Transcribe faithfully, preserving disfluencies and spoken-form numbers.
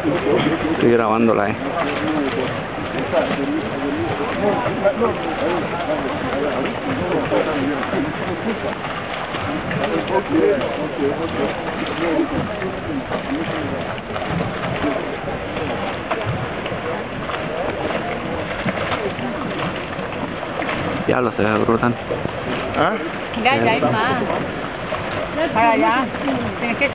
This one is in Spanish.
Estoy grabándola, eh. Ya lo se ve brutal. ¿Ah? Ya, ya hay más. Para allá. Tienes que